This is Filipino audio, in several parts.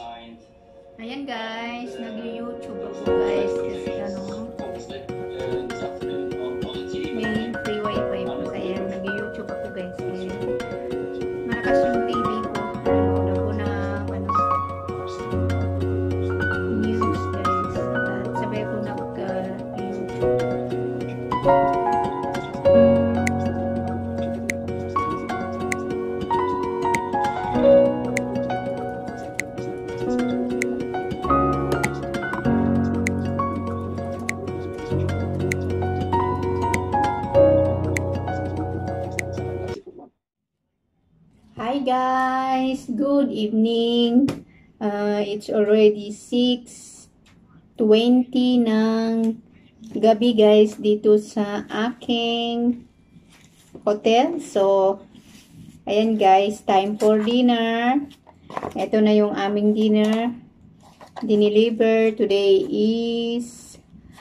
Ayan guys, nag-YouTube ako guys kasi may free wifi po. Kaya nag-YouTube ako guys. Kaya malakas yung TV ko. Nanonood ako ng news guys. At sabay ako nag-YouTube. Hi guys, good evening. It's already 6:20 ng gabi guys dito sa aking hotel. So, ayan guys, time for dinner. Ito na yung aming dinner. Dineliver. Today is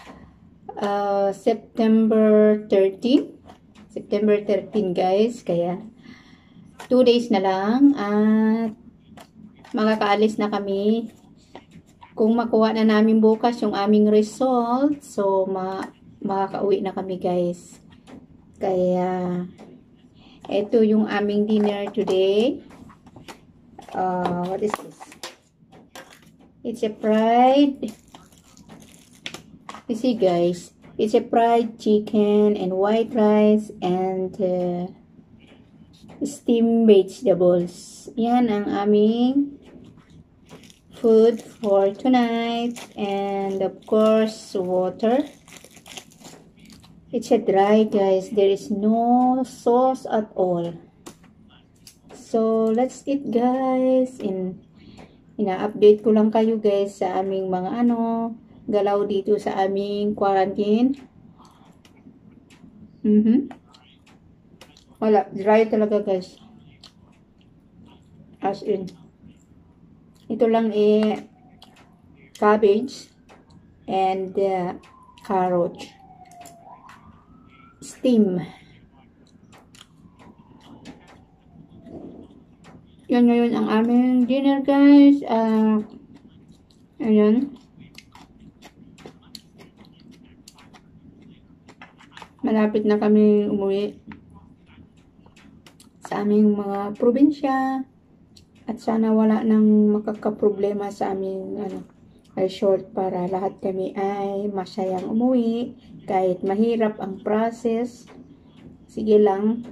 September 13. September 13 guys. Kaya 2 days na lang at makakaalis na kami. Kung makuha na namin bukas yung aming result, so makakauwi na kami guys. Kaya ito yung aming dinner today. What is this? It's a fried, you see guys, it's a fried chicken and white rice and steamed vegetables. Yan ang aming food for tonight. And of course, water. It's a dry guys. There is no sauce at all. So, let's eat guys. Ina-update ko lang kayo guys sa aming mga galaw dito sa aming quarantine. Wala, dry talaga guys. As in. Ito lang cabbage and carrot. Steam. Yan ngayon ang aming dinner guys. Ayan. Malapit na kami umuwi sa aming mga probinsya at sana wala nang makakaproblema sa aming resort para lahat kami ay masayang umuwi kahit mahirap ang process. Sige lang.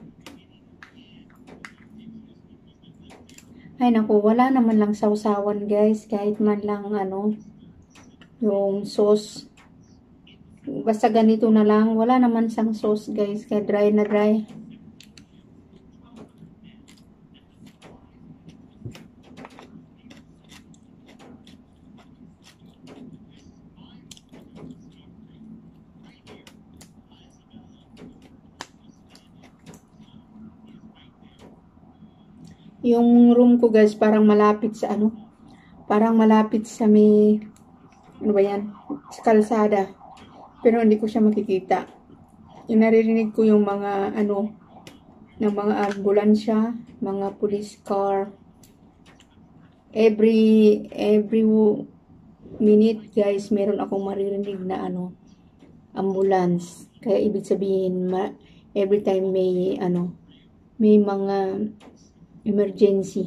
Ay naku, wala naman lang sausawan guys, kahit man lang yung sauce. Basta ganito na lang, wala naman sang sauce guys, kaya dry na dry. Yung room ko guys, parang malapit sa parang malapit sa may, sa kalsada. Pero hindi ko siya makikita. Yung naririnig ko yung mga, ng mga ambulansya, mga police car. Every minute guys, meron akong maririnig na ambulance. Kaya ibig sabihin, every time may, may mga emergency.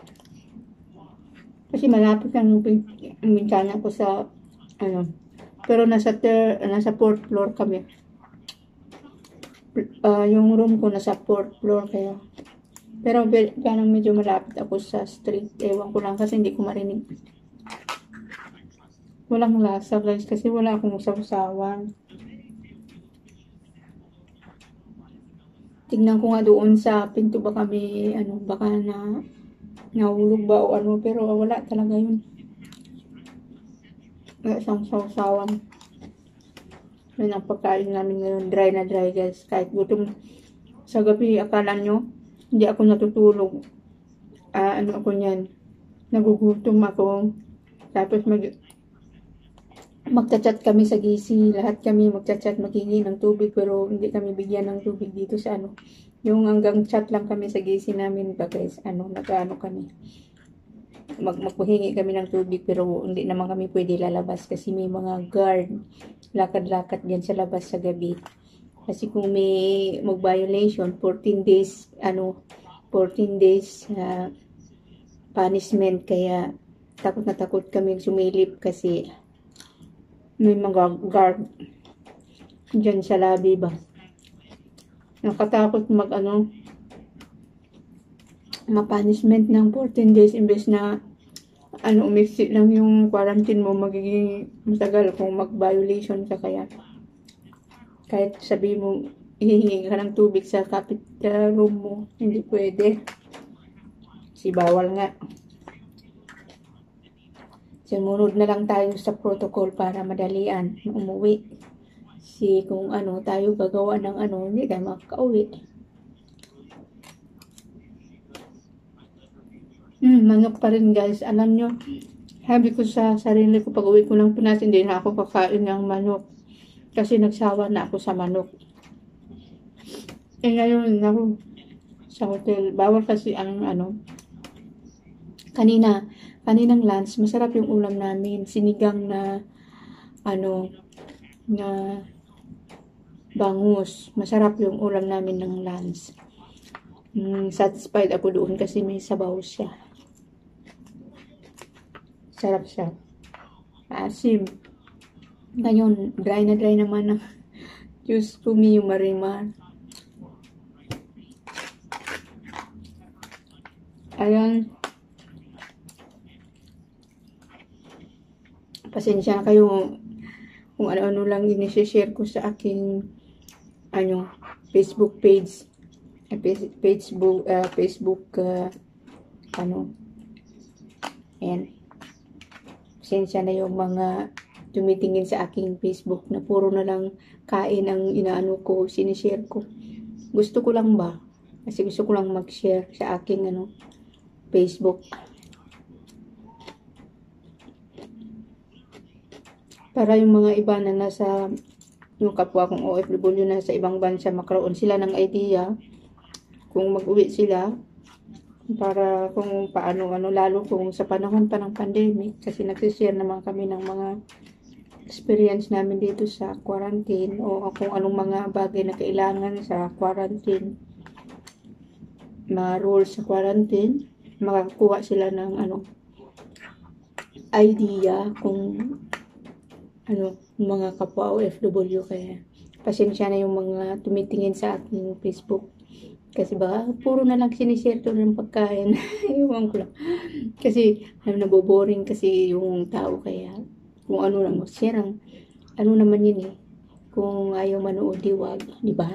Kasi malapit ang bintana ko sa pero nasa 4th floor kami. Yung room ko nasa 4th floor kaya. Pero ganang medyo malapit ako sa street. Ewan ko lang kasi hindi ko marinig. Walang lasa guys kasi wala akong sausawan. Tignan ko nga doon sa pinto baka may baka nahulog ba o pero wala talaga yun. Wala siyang sausawan. Yun ang pagkain namin ngayon, dry na dry guys. Kahit gutom sa gabi, akala nyo hindi ako natutulog. Ako niyan, nagugutom ako. Tapos magchat-chat kami sa GC, lahat kami magchat-chat, maghingi ng tubig, pero hindi kami bigyan ng tubig dito sa yung hanggang chat lang kami sa GC namin ba guys, nag-ano kami. magpahingi kami ng tubig, pero hindi naman kami pwede lalabas kasi may mga guard, lakad-lakad yan sa labas sa gabi. Kasi kung may mag-violation, 14 days, 14 days punishment. Kaya takot na takot kami sumilip kasi may mga guard dyan sa lobby ba. Nakatakot ma-punishment ng 14 days imbes na umiksi lang yung quarantine mo, magiging matagal kung mag-violation ka. Kaya kahit sabi mo hihingi ka ng tubig sa kapit room mo, hindi pwede. Si bawal nga. Sumunod na lang tayo sa protocol para madalian umuwi. Kung tayo gagawa ng hindi tayo makakauwi. Manok pa rin guys. Alam nyo, sabi ko sa sarili ko, pag uwi ko ng Pinas, hindi na ako kakain ng manok. Kasi nagsawa na ako sa manok. Ngayon ako sa hotel, bawal kasi ang kaninang lunch, masarap yung ulam namin. Sinigang na na bangus. Masarap yung ulam namin ng lunch. Satisfied ako doon kasi may sabaw siya. Sarap siya. Asim. Ngayon, dry na dry naman ang Diyos ko, Mio Marimar. Ayan. Pasensya na kayo kung ano-ano lang ini-share ko sa aking Facebook page. Ayan. Pasensya na yung mga tumitingin sa aking Facebook na puro na lang kain ang ko, sinishare ko. Gusto ko lang ba? Kasi gusto ko lang mag-share sa aking Facebook. Para yung mga iba na nasa, yung kapwa kong OFW na sa ibang bansa, makaroon sila ng idea kung mag-uwi sila. Para kung paano, lalo kung sa panahon pa ng pandemic. Kasi nagsishare naman kami ng mga experience namin dito sa quarantine o kung anong mga bagay na kailangan sa quarantine, mga rules sa quarantine, makakuha sila ng idea kung mga kapwa OFW. Kaya pasensya na yung mga tumitingin sa aking Facebook kasi baka puro na lang sinishare to ng pagkain. Iwan ko lang kasi naboboring kasi yung tao. Kaya kung ano lang mag-share naman yun kung ayaw manood, diwag, di ba?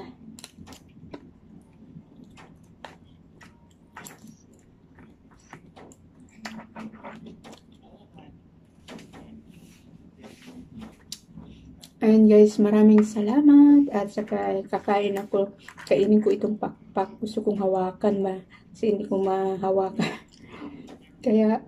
Ayun guys, maraming salamat at saka kainin ko itong pakpak. Gusto kong hawakan kasi hindi ko mahawakan. Kaya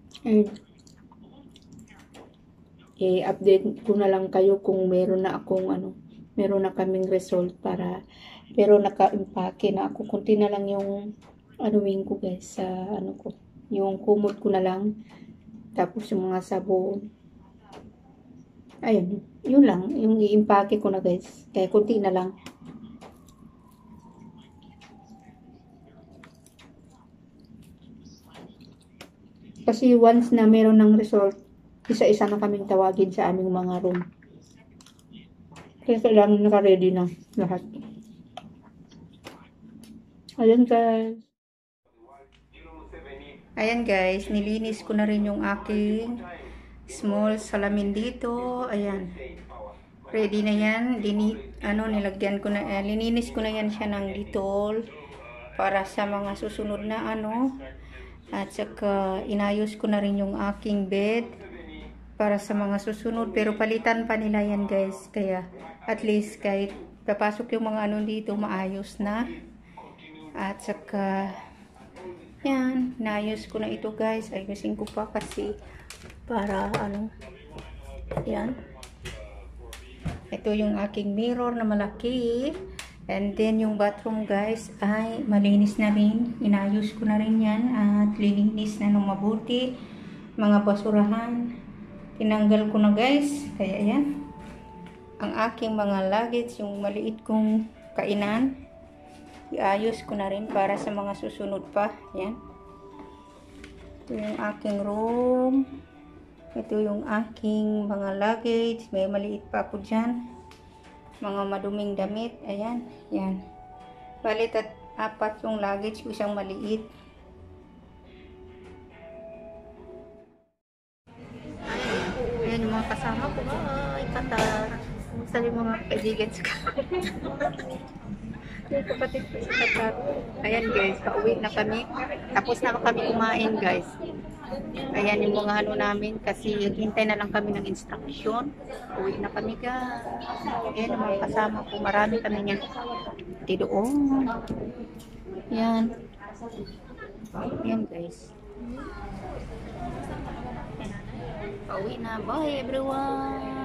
i-update ko na lang kayo kung meron na kaming result pero naka-impake na ako. Kunti na lang yung ko guys sa yung kumot ko na lang, tapos yung mga sabon. Ayun, yun lang yung i-impake ko na guys, kaya kunti na lang. Kasi once na meron ng result, isa-isa na kaming tawagin sa aming mga room. Kaya kailangan naka-ready na lahat. Ayan guys, nilinis ko na rin yung aking small salamin dito. Ayan, ready na yan. Nilagyan ko na, lininis ko na yan siya ng Dettol para sa mga susunod na at saka inayos ko na rin yung aking bed para sa mga susunod, pero palitan pa nila yan guys. Kaya at least kahit papasok yung mga dito, maayos na. At saka yan, naayos ko na ito guys. Ayusin ko pa kasi para yan. Ito yung aking mirror na malaki. And then yung bathroom guys ay malinis na rin. Inayos ko na rin yan at lilinis na ng mabuti. Mga basurahan. Tinanggal ko na guys. Kaya yan. Ang aking mga luggage, yung maliit kong kainan. Iayos ko na rin para sa mga susunod pa. Yan. Ito yung aking room. Ito yung aking mga luggage. May maliit pa ako dyan. Mga maduming damit. Ayan. Yan. Balit at 4 yung luggage ko, isang maliit. Ayan yung mga kasama ko. Ay, Qatar. Kumusta yung mga kaibigan ko? Yung kapatid ko sa Qatar. Ayan guys, pauwi na kami. Tapos na kami kumain guys. Ayan yung mga ano namin kasi hintay na lang kami ng instruction. Uwi na kami guys. Ayan yung mga kasama ko. Marami kami niyan. Doon. Ayan. Ayan guys. Pauwi na. Bye everyone.